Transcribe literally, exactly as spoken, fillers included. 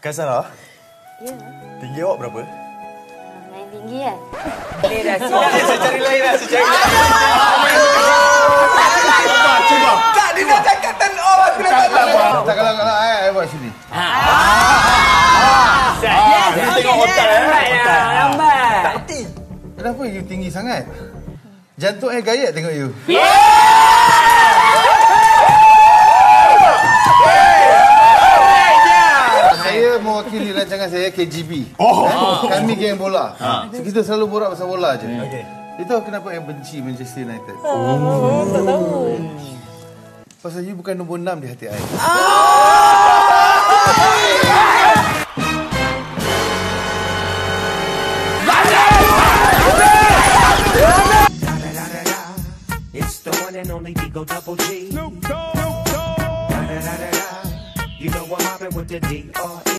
Kaisara, Ya. tinggi awak berapa? Main tinggi kan? Ni dah siap. Saya cari lain lah, saya cari lain. Cuba, cuba. Tak, dia dah cakap ten all. Aku dah tak tahu. Tak kalau kalau saya, saya buat sini. Dia tengok otak. Lambat. Tak reti. Kenapa you tinggi sangat? Jantung saya gayat tengok you. Saya mewakili rancangan saya K G B. Oh. Eh? Kami geng bola. So, kita selalu borak pasal bola je. Okey. You tahu kenapa saya benci Manchester United? Oh, tak tahu. Pasal you bukan nombor enam di hati saya. It's the one and only Digo Double G. Snoop Dogg. You know I'm mobbing with the D R E.